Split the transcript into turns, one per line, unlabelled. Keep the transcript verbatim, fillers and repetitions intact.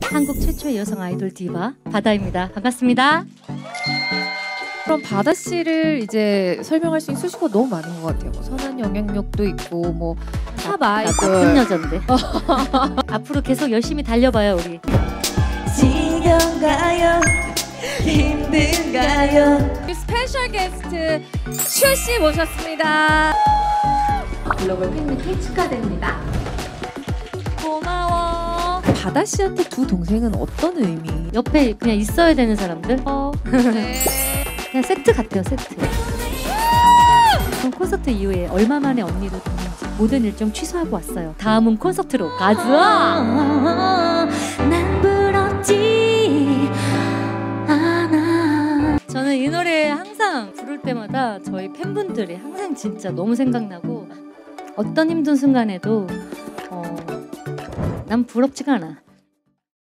한국 최초의 여성 아이돌 디바 바다입니다. 반갑습니다.
그럼 바다 씨를 이제 설명할 수 있는 수식어가 너무 많은 것 같아요. 뭐 선한 영향력도 있고 뭐 탑 아이돌.
나쁜 여잔데. 앞으로 계속 열심히 달려봐요 우리.
지겨운가요? 힘든가요?
스페셜 게스트 슈 씨 모셨습니다.
글로벌 팬미팅 축하드립니다.
고마워. 바다 씨한테 두 동생은 어떤 의미?
옆에 그냥 있어야 되는 사람들.
어, 네.
그냥 세트 같아요 세트. 전 콘서트 이후에 얼마 만에 언니로 듣는지 모든 일정 취소하고 왔어요. 다음은 콘서트로 가즈아.
난 부럽지 않아.
저는 이 노래 항상 부를 때마다 저희 팬분들이 항상 진짜 너무 생각나고 어떤 힘든 순간에도 어, 난 부럽지가 않아.